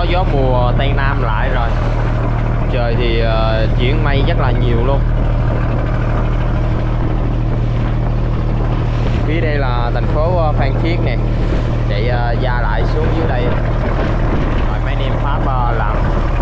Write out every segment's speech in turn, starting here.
gió mùa Tây Nam lại rồi. Trời thì chuyển mây rất là nhiều luôn. Phía đây là thành phố Phan Thiết nè. Chạy ra lại xuống dưới đây rồi mấy anh em Pháp làm.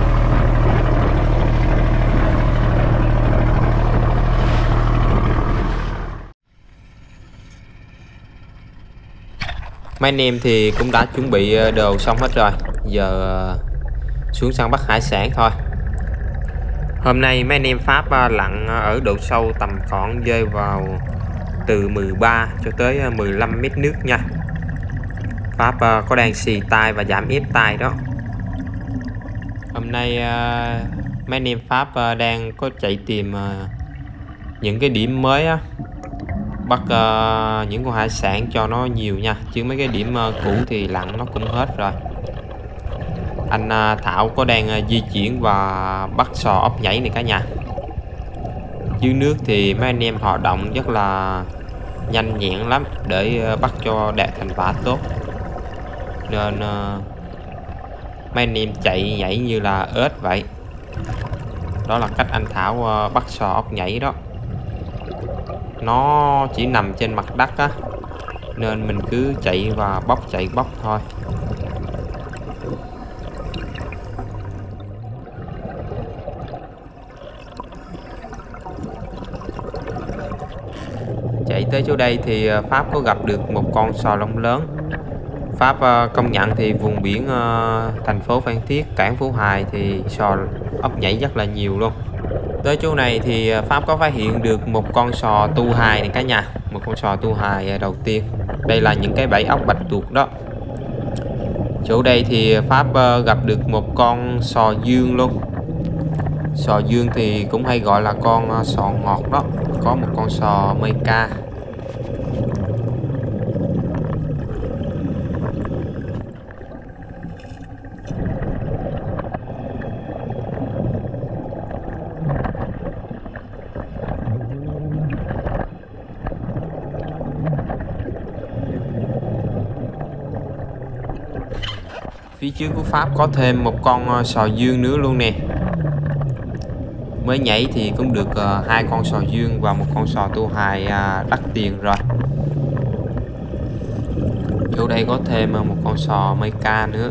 Mấy anh em thì cũng đã chuẩn bị đồ xong hết rồi. Giờ xuống săn bắt hải sản thôi. Hôm nay mấy anh em Pháp lặn ở độ sâu tầm khoảng rơi vào từ 13 cho tới 15 mét nước nha. Pháp có đang xì tay và giảm ép tay đó. Hôm nay mấy anh em Pháp đang có chạy tìm những cái điểm mới á, bắt những con hải sản cho nó nhiều nha, chứ mấy cái điểm cũ thì lặn nó cũng hết rồi. Anh Thảo có đang di chuyển và bắt sò ốc nhảy này cả nhà. Dưới nước thì mấy anh em hoạt động rất là nhanh nhẹn lắm để bắt cho đạt thành quả tốt, nên mấy anh em chạy nhảy như là ếch vậy. Đó là cách anh Thảo bắt sò ốc nhảy đó. Nó chỉ nằm trên mặt đất á, nên mình cứ chạy và chạy bóc thôi. Chạy tới chỗ đây thì Pháp có gặp được một con sò lông lớn. Pháp công nhận thì vùng biển thành phố Phan Thiết, cảng Phú Hải thì sò ốc nhảy rất là nhiều luôn. Tới chỗ này thì Pháp có phát hiện được một con sò tu hài này cả nhà. Một con sò tu hài đầu tiên. Đây là những cái bẫy ốc bạch tuộc đó. Chỗ đây thì Pháp gặp được một con sò dương luôn. Sò dương thì cũng hay gọi là con sò ngọt đó. Có một con sò mây ca. Phía trước của Pháp có thêm một con sò dương nữa luôn nè. Mới nhảy thì cũng được hai con sò dương và một con sò tu hài đắt tiền rồi. Chỗ đây có thêm một con sò mây ca nữa.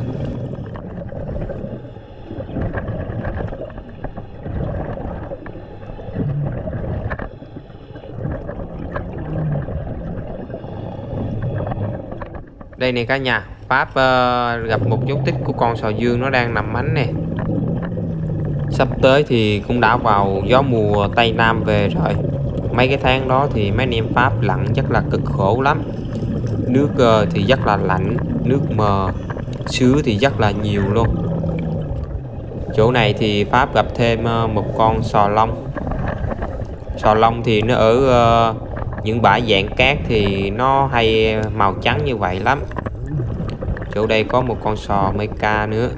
Đây nè cả nhà, Pháp gặp một dấu tích của con sò dương nó đang nằm mánh nè. Sắp tới thì cũng đã vào gió mùa Tây Nam về rồi. Mấy cái tháng đó thì mấy anh em Pháp lặn rất là cực khổ lắm. Nước thì rất là lạnh, nước mờ, sứa thì rất là nhiều luôn. Chỗ này thì Pháp gặp thêm một con sò lông. Sò lông thì nó ở những bãi dạng cát thì nó hay màu trắng như vậy lắm. Chỗ đây có một con sò mây ca nữa.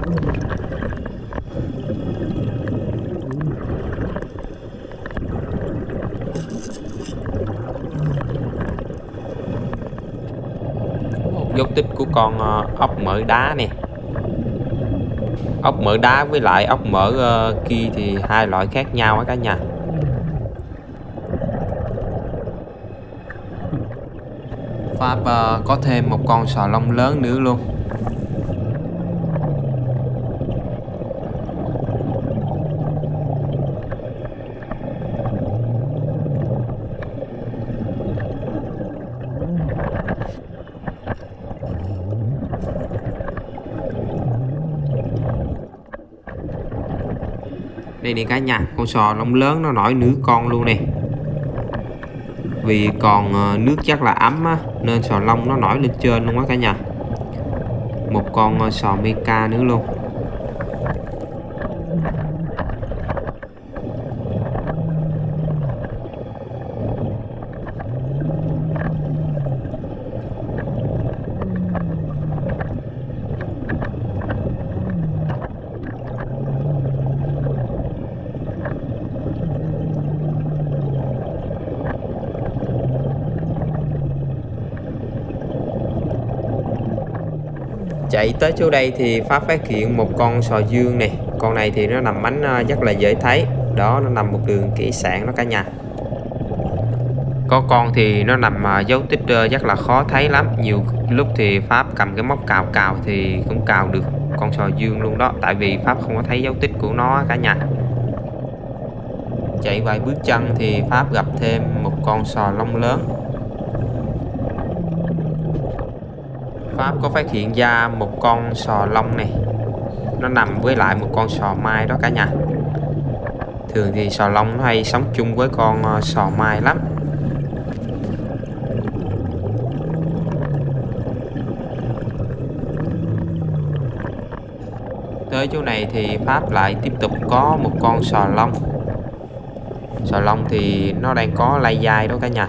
Một dấu tích của con ốc mỡ đá nè. Ốc mỡ đá với lại ốc mỡ kia thì hai loại khác nhau á cả nhà. Pháp có thêm một con sò lông lớn nữa luôn. Đây nè cả nhà, con sò lông lớn nó nổi nửa con luôn nè. Vì còn nước chắc là ấm á, nên sò lông nó nổi lên trên luôn á cả nhà. Một con sò mây ca nữa luôn. Chạy tới chỗ đây thì Pháp phát hiện một con sò dương này. Con này thì nó nằm bánh rất là dễ thấy. Đó, nó nằm một đường kỹ sạn đó cả nhà. Có con thì nó nằm dấu tích rất là khó thấy lắm. Nhiều lúc thì Pháp cầm cái móc cào cào thì cũng cào được con sò dương luôn đó. Tại vì Pháp không có thấy dấu tích của nó cả nhà. Chạy vài bước chân thì Pháp gặp thêm một con sò lông lớn. Pháp có phát hiện ra một con sò lông này. Nó nằm với lại một con sò mai đó cả nhà. Thường thì sò lông nó hay sống chung với con sò mai lắm. Tới chỗ này thì Pháp lại tiếp tục có một con sò lông. Sò lông thì nó đang có lai dai đó cả nhà.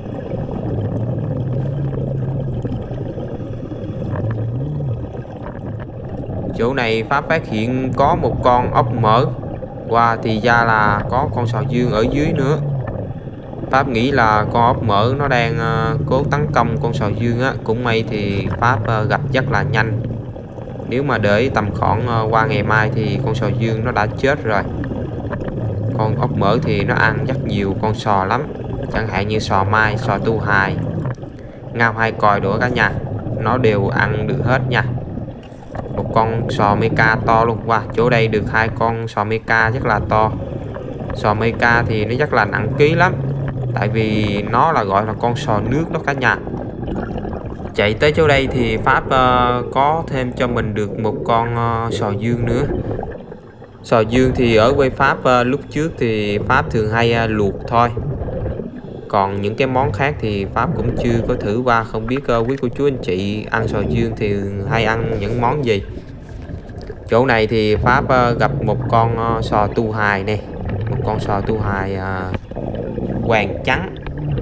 Chỗ này Pháp phát hiện có một con ốc mỡ. Wow, thì ra là có con sò dương ở dưới nữa. Pháp nghĩ là con ốc mỡ nó đang cố tấn công con sò dương á. Cũng may thì Pháp gặp rất là nhanh. Nếu mà để tầm khoảng qua ngày mai thì con sò dương nó đã chết rồi. Con ốc mỡ thì nó ăn rất nhiều con sò lắm. Chẳng hạn như sò mai, sò tu hài, ngao hai còi đũa cả nhà. Nó đều ăn được hết nha. Một con sò Meca to luôn. Wow, chỗ đây được hai con sò Meca rất là to. Sò Meca thì nó rất là nặng ký lắm. Tại vì nó là gọi là con sò nước đó cả nhà. Chạy tới chỗ đây thì Pháp có thêm cho mình được một con sò dương nữa. Sò dương thì ở quê Pháp lúc trước thì Pháp thường hay luộc thôi. Còn những cái món khác thì Pháp cũng chưa có thử qua. Không biết quý cô chú anh chị ăn sò dương thì hay ăn những món gì. Chỗ này thì Pháp gặp một con sò tu hài nè. Một con sò tu hài hoàng trắng.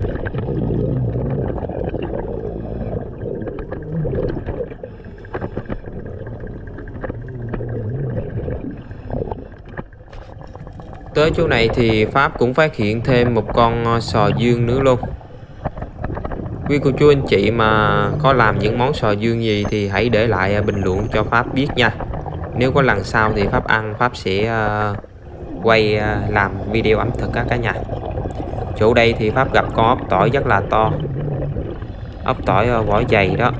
Tới chỗ này thì Pháp cũng phát hiện thêm một con sò dương nữa luôn. Quý cô chú anh chị mà có làm những món sò dương gì thì hãy để lại bình luận cho Pháp biết nha. Nếu có lần sau thì Pháp ăn, Pháp sẽ quay làm video ẩm thực cả nhà. Chỗ đây thì Pháp gặp con ốc tỏi rất là to. Ốc tỏi vỏ dày đó.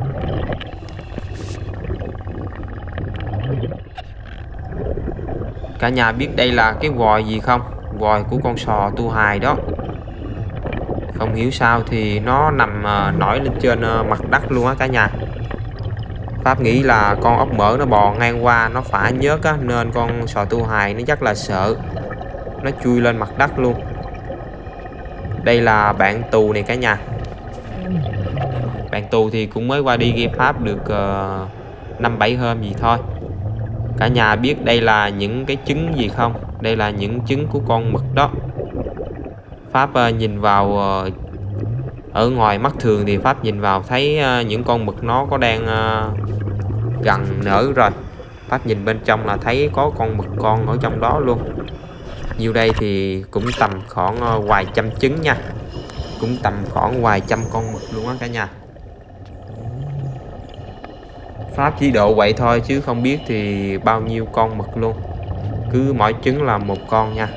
Cả nhà biết đây là cái vòi gì không? Vòi của con sò tu hài đó. Không hiểu sao thì nó nằm nổi lên trên mặt đất luôn á cả nhà. Pháp nghĩ là con ốc mỡ nó bò ngang qua nó phá nhớt á, nên con sò tu hài nó rất là sợ. Nó chui lên mặt đất luôn. Đây là bạn tù này cả nhà. Bạn tù thì cũng mới qua đi game Pháp được 5-7 hôm gì thôi. Cả nhà biết đây là những cái trứng gì không? Đây là những trứng của con mực đó. Pháp nhìn vào ở ngoài mắt thường thì Pháp nhìn vào thấy những con mực nó có đang gần nở rồi. Pháp nhìn bên trong là thấy có con mực con ở trong đó luôn. Nhiêu đây thì cũng tầm khoảng vài trăm trứng nha. Cũng tầm khoảng vài trăm con mực luôn á cả nhà. Pháp chỉ độ vậy thôi chứ không biết thì bao nhiêu con mực luôn. Cứ mỗi trứng là một con nha.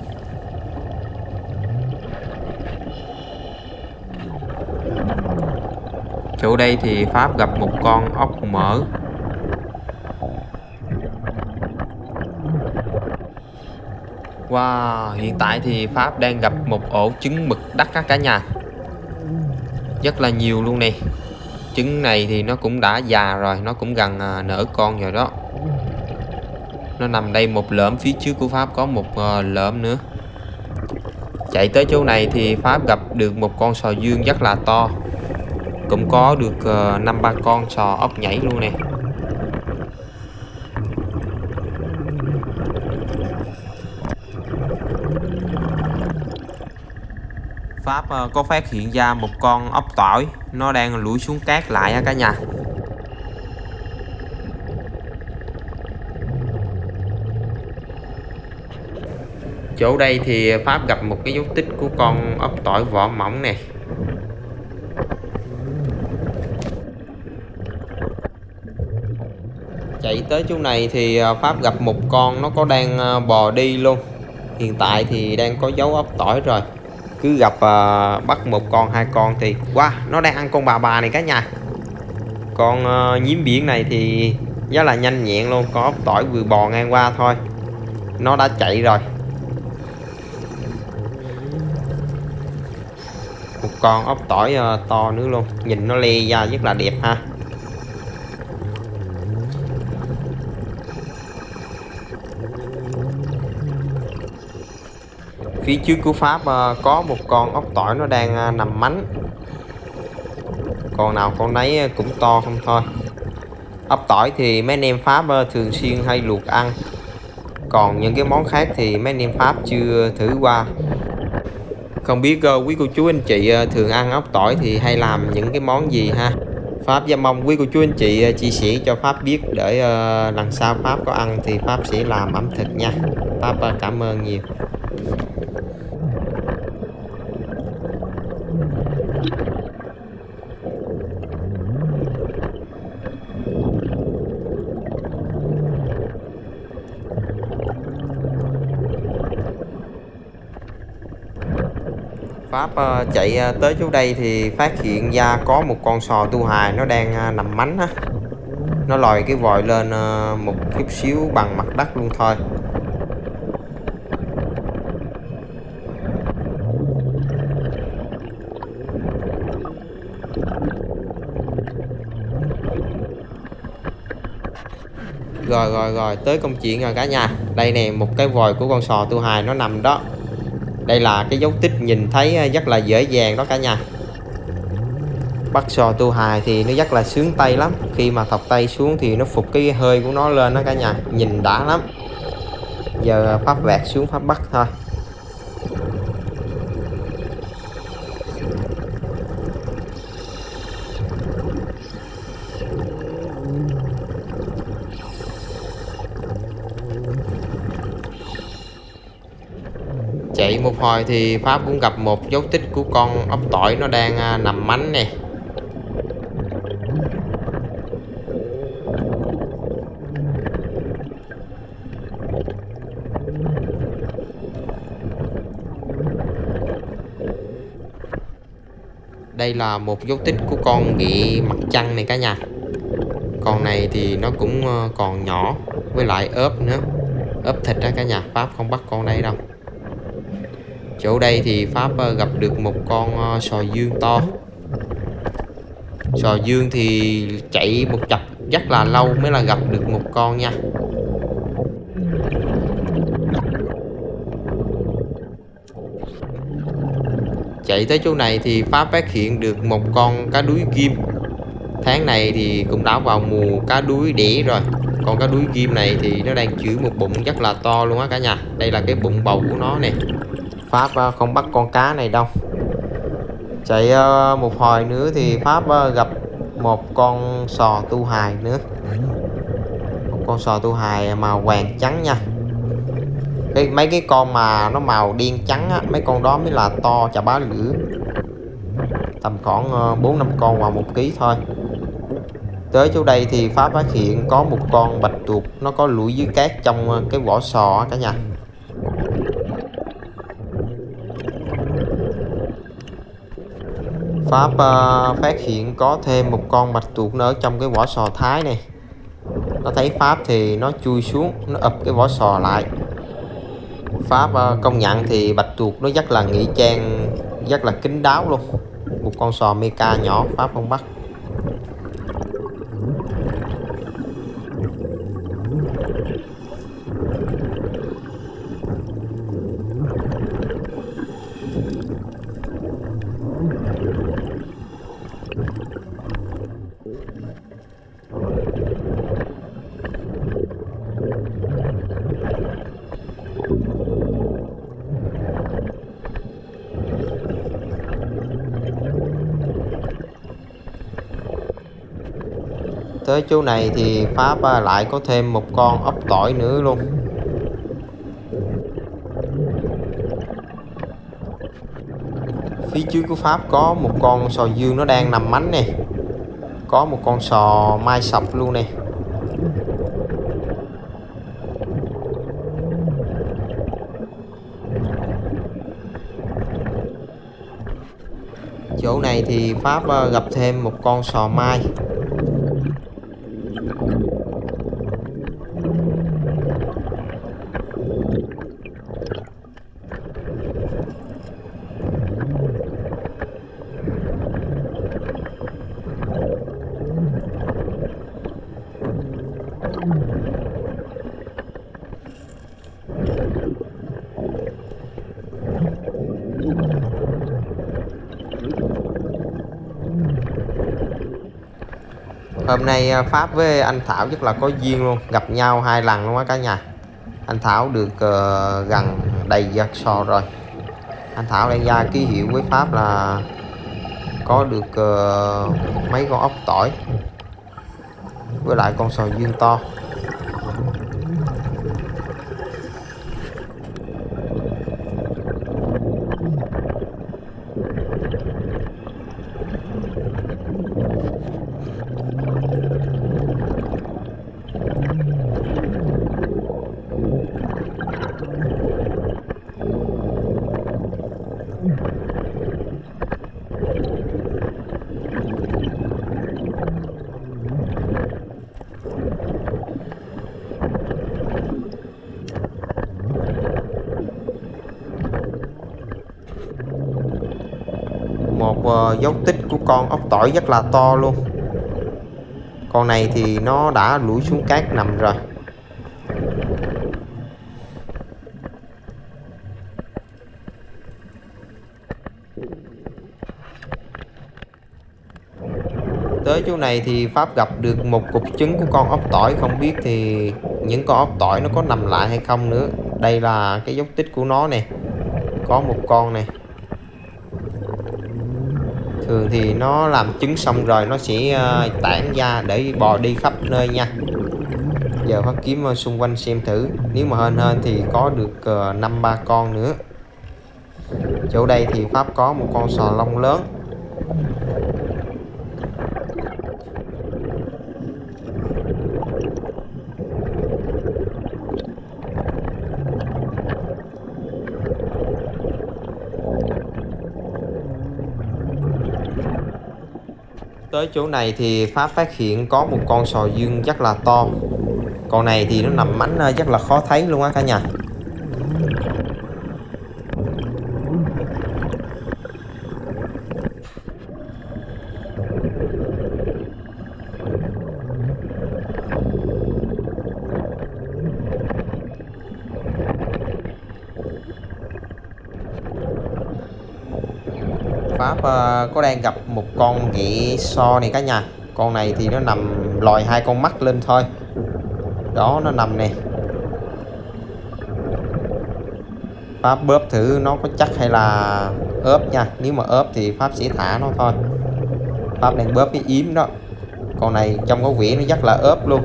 Chỗ đây thì Pháp gặp một con ốc mỡ. Wow, hiện tại thì Pháp đang gặp một ổ trứng mực đất cả nhà. Rất là nhiều luôn nè. Trứng này thì nó cũng đã già rồi, nó cũng gần nở con rồi đó. Nó nằm đây một lỡm, phía trước của Pháp có một lỡm nữa. Chạy tới chỗ này thì Pháp gặp được một con sò dương rất là to. Cũng có được 5-3 con sò ốc nhảy luôn nè. Pháp có phát hiện ra một con ốc tỏi. Nó đang lủi xuống cát lại á cả nhà. Chỗ đây thì Pháp gặp một cái dấu tích của con ốc tỏi vỏ mỏng nè. Chạy tới chỗ này thì Pháp gặp một con nó có đang bò đi luôn. Hiện tại thì đang có dấu ốc tỏi rồi. Cứ gặp bắt một con hai con thì nó đang ăn con bà này cả nhà. Con nhím biển này thì rất là nhanh nhẹn luôn. Con ốc tỏi vừa bò ngang qua thôi nó đã chạy rồi. Một con ốc tỏi to nữa luôn. Nhìn nó le ra rất là đẹp ha. Phía trước của Pháp có một con ốc tỏi nó đang nằm mánh. Con nào con nấy cũng to không thôi. Ốc tỏi thì mấy anh em Pháp thường xuyên hay luộc ăn. Còn những cái món khác thì mấy anh em Pháp chưa thử qua. Không biết quý cô chú anh chị thường ăn ốc tỏi thì hay làm những cái món gì ha. Pháp và mong quý cô chú anh chị chia sẻ cho Pháp biết để lần sau Pháp có ăn thì Pháp sẽ làm ẩm thực nha. Pháp cảm ơn nhiều. Pháp chạy tới chỗ đây thì phát hiện ra có một con sò tu hài nó đang nằm mánh á. Nó lòi cái vòi lên một chút xíu bằng mặt đất luôn thôi. Rồi tới công chuyện rồi cả nhà. Đây nè, một cái vòi của con sò tu hài nó nằm đó. Đây là cái dấu tích nhìn thấy rất là dễ dàng đó cả nhà. Bắt sò tu hài thì nó rất là sướng tay lắm. Khi mà thọc tay xuống thì nó phục cái hơi của nó lên đó cả nhà. Nhìn đã lắm. Giờ Pháp vẹt xuống Pháp bắt thôi. Chạy một hồi thì Pháp cũng gặp một dấu tích của con ốc tỏi nó đang nằm mánh nè. Đây là một dấu tích của con ghẹ mặt trăng này cả nhà. Con này thì nó cũng còn nhỏ, với lại ốp nữa. Ốp thịt đó cả nhà. Pháp không bắt con đây đâu. Chỗ đây thì Pháp gặp được một con sò dương to. Sò dương thì chạy một chập rất là lâu mới là gặp được một con nha. Chạy tới chỗ này thì Pháp phát hiện được một con cá đuối ghim. Tháng này thì cũng đã vào mùa cá đuối đẻ rồi. Con cá đuối ghim này thì nó đang chứa một bụng rất là to luôn á cả nhà. Đây là cái bụng bầu của nó nè. Pháp không bắt con cá này đâu. Chạy một hồi nữa thì Pháp gặp một con sò tu hài nữa. Một con sò tu hài màu vàng trắng nha. Mấy cái con mà nó màu đen trắng á, mấy con đó mới là to chà bá lửa. Tầm khoảng 4-5 con vào 1 ký thôi. Tới chỗ đây thì Pháp phát hiện có một con bạch tuộc nó có lủi dưới cát trong cái vỏ sò cả nhà. Pháp phát hiện có thêm một con bạch tuộc nữa ở trong cái vỏ sò thái này. Nó thấy Pháp thì nó chui xuống, nó ập cái vỏ sò lại. Pháp công nhận thì bạch tuộc nó rất là ngụy trang, rất là kín đáo luôn. Một con sò meca nhỏ Pháp không bắt. Tới chỗ này thì Pháp lại có thêm một con ốc tỏi nữa luôn. Phía trước của Pháp có một con sò dương nó đang nằm mánh nè. Có một con sò mai sọc luôn nè. Chỗ này thì Pháp gặp thêm một con sò mai. Hôm nay Pháp với anh Thảo rất là có duyên luôn, gặp nhau 2 lần luôn á cả nhà. Anh Thảo được gần đầy giật sò rồi. Anh Thảo đang ra ký hiệu với Pháp là có được mấy con ốc tỏi với lại con sò duyên to. Một dấu tích của con ốc tỏi rất là to luôn. Con này thì nó đã lủi xuống cát nằm rồi. Tới chỗ này thì Pháp gặp được một cục trứng của con ốc tỏi. Không biết thì những con ốc tỏi nó có nằm lại hay không nữa. Đây là cái dấu tích của nó nè. Có một con này. Thường thì nó làm trứng xong rồi nó sẽ tản ra để bò đi khắp nơi nha. Giờ Pháp kiếm xung quanh xem thử. Nếu mà hên thì có được 5-3 con nữa. Chỗ đây thì Pháp có một con sò lông lớn. Tới chỗ này thì Pháp phát hiện có một con sò duyên rất là to. Con này thì nó nằm mánh rất là khó thấy luôn á cả nhà. Pháp có đang gặp một con ghẹ so này cả nhà. Con này thì nó nằm lòi 2 con mắt lên thôi. Đó, nó nằm nè. Pháp bóp thử nó có chắc hay là ốp nha. Nếu mà ốp thì Pháp sẽ thả nó thôi. Pháp đang bóp cái yếm đó. Con này trong có quỷ nó rất là ốp luôn.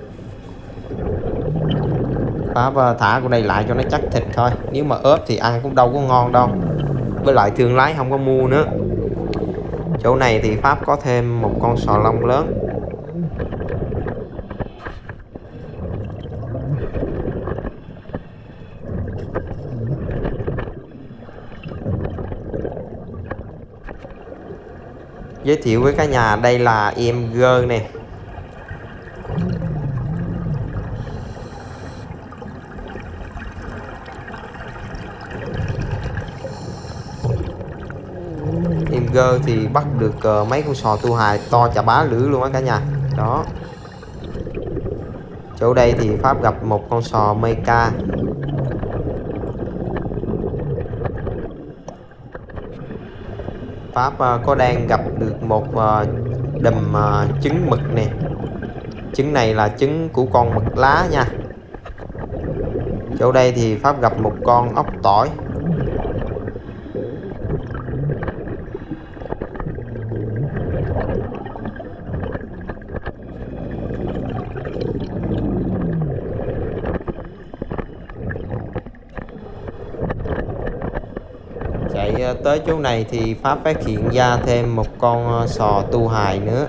Pháp thả con này lại cho nó chắc thịt thôi. Nếu mà ốp thì ăn cũng đâu có ngon đâu. Với lại thương lái không có mua nữa. Chỗ này thì Pháp có thêm một con sò lông lớn. Giới thiệu với cả nhà đây là em gơ nè. Em gơ thì bắt được mấy con sò tu hài to chà bá lưỡi luôn á cả nhà. Đó. Chỗ đây thì Pháp gặp một con sò mê ca. Pháp có đang gặp được một đùm trứng mực nè. Trứng này là trứng của con mực lá nha. Chỗ đây thì Pháp gặp một con ốc tỏi. Chạy tới chỗ này thì Pháp phát hiện ra thêm một con sò tu hài nữa.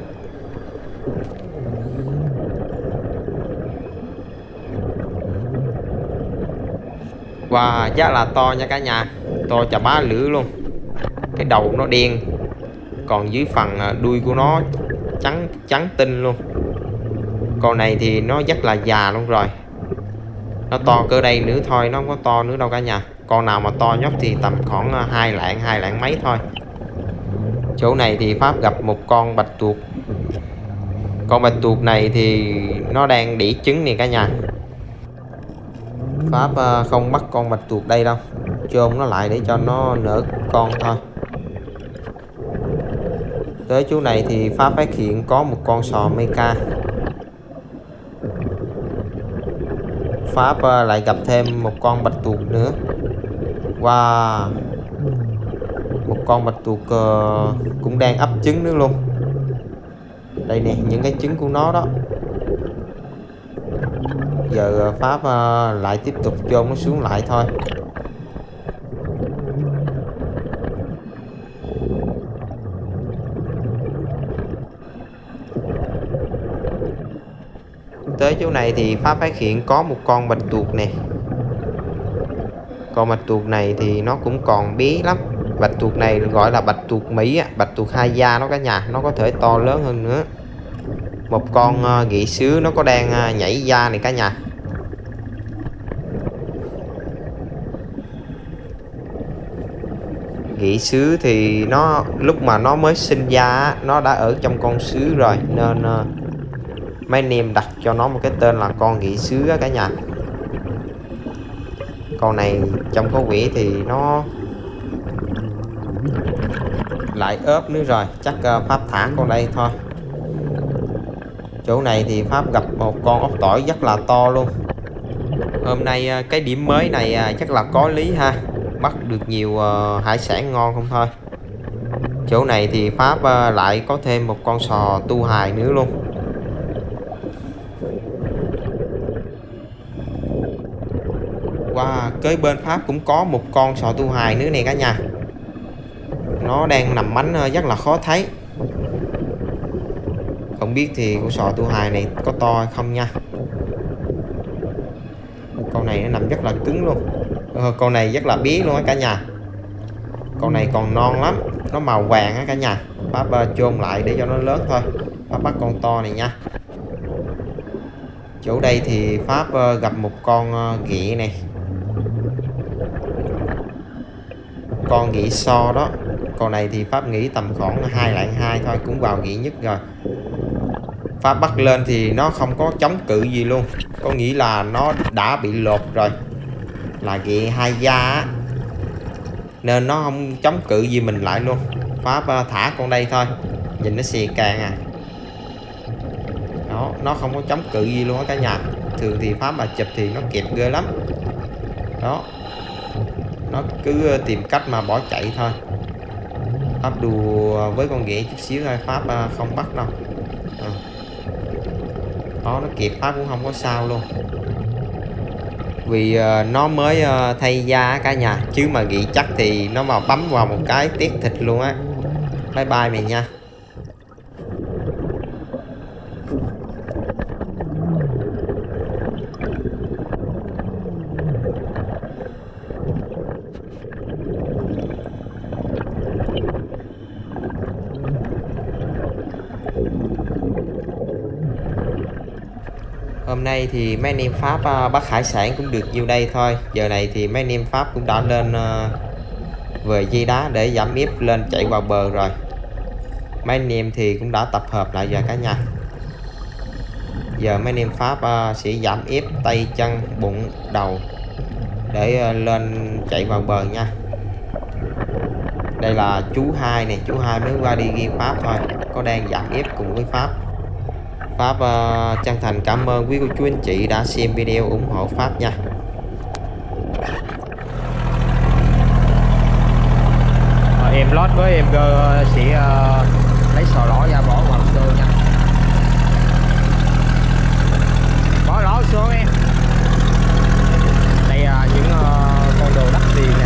Wow, rất là to nha cả nhà. To chà bá lưỡi luôn. Cái đầu nó đen, còn dưới phần đuôi của nó trắng trắng tinh luôn. Con này thì nó rất là già luôn rồi, nó to cỡ đây nữa thôi, nó không có to nữa đâu cả nhà. Con nào mà to nhất thì tầm khoảng 2 lạng mấy thôi. Chỗ này thì Pháp gặp một con bạch tuộc. Con bạch tuộc này thì nó đang đẻ trứng nè cả nhà. Pháp không bắt con bạch tuộc đây đâu, chôn nó lại để cho nó nở con thôi. Tới chỗ này thì Pháp phát hiện có một con sò Meca. Pháp lại gặp thêm một con bạch tuộc nữa. Wow, một con bạch tuộc cũng đang ấp trứng nữa luôn. Đây nè, những cái trứng của nó đó. Giờ Pháp lại tiếp tục chôn nó xuống lại thôi. Tới chỗ này thì Pháp phát hiện có một con bạch tuộc nè. Con bạch tuộc này thì nó cũng còn bé lắm. Bạch tuộc này gọi là bạch tuộc Mỹ, bạch tuộc hai da nó cả nhà, nó có thể to lớn hơn nữa. Một con gỉ sứ nó có đang nhảy da này cả nhà. Gỉ sứ thì nó lúc mà nó mới sinh ra nó đã ở trong con sứ rồi, nên mấy anh em đặt cho nó một cái tên là con gỉ sứ cả nhà. Con này trong có quỷ thì nó lại ốp nữa rồi, chắc Pháp thả con đây thôi. Chỗ này thì Pháp gặp một con ốc tỏi rất là to luôn. Hôm nay cái điểm mới này chắc là có lý ha, bắt được nhiều hải sản ngon không thôi. Chỗ này thì Pháp lại có thêm một con sò tu hài nữa luôn. Wow, kế bên Pháp cũng có một con sò tu hài nữa nè cả nhà. Nó đang nằm mánh rất là khó thấy. Không biết thì con sò tu hài này có to hay không nha. Con này nó nằm rất là cứng luôn. Con này rất là bé luôn á cả nhà. Con này còn non lắm, nó màu vàng á cả nhà. Pháp chôn lại để cho nó lớn thôi. Pháp bắt con to này nha. Chỗ đây thì Pháp gặp một con ghẹ này. Con ghẹ so đó. Con này thì Pháp nghĩ tầm khoảng 2 lạng 2 thôi, cũng vào ghẹ nhất rồi. Pháp bắt lên thì nó không có chống cự gì luôn, có nghĩa là nó đã bị lột rồi, là ghẹ hai da á, nên nó không chống cự gì mình lại luôn. Pháp thả con đây thôi, nhìn nó xì càng à. Đó, nó không có chống cự gì luôn á cả nhà. Thường thì Pháp mà chụp thì nó kẹp ghê lắm. Đó, nó cứ tìm cách mà bỏ chạy thôi. Pháp đùa với con ghẹ chút xíu thôi, Pháp không bắt đâu. Đó, nó kịp Pháp cũng không có sao luôn, vì nó mới thay da cả nhà, chứ mà ghẹ chắc thì nó mà bấm vào một cái tiết thịt luôn á. Bye bye mày nha. Hôm nay thì mấy anh em Pháp bắt hải sản cũng được nhiêu đây thôi. Giờ này thì mấy anh em Pháp cũng đã lên về dây đá để giảm ép lên chạy vào bờ rồi. Mấy anh em thì cũng đã tập hợp lại rồi cả nhà. Giờ mấy anh em Pháp sẽ giảm ép tay chân bụng đầu để lên chạy vào bờ nha. Đây là chú hai nè, chú hai mới qua đi ghi Pháp thôi, có đang giảm ép cùng với Pháp. Pháp chân thành cảm ơn quý cô chú anh chị đã xem video ủng hộ Pháp nha. Em lót với em cơ sẽ lấy sò lỏ ra bỏ vào cơ nha. Bỏ lỏ xuống em. Đây là những con đồ đắt tiền nè.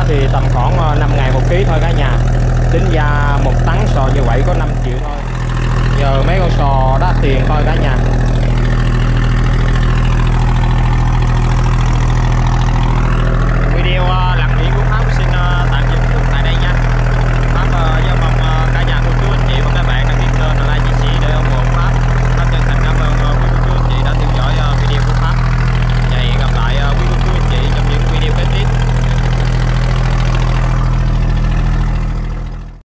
thì tầm khoảng 5.000 một ký thôi cả nhà. Tính ra một tấn sò như vậy có 5 triệu thôi. Giờ mấy con sò đắt tiền thôi cả nhà. Video lặn biển của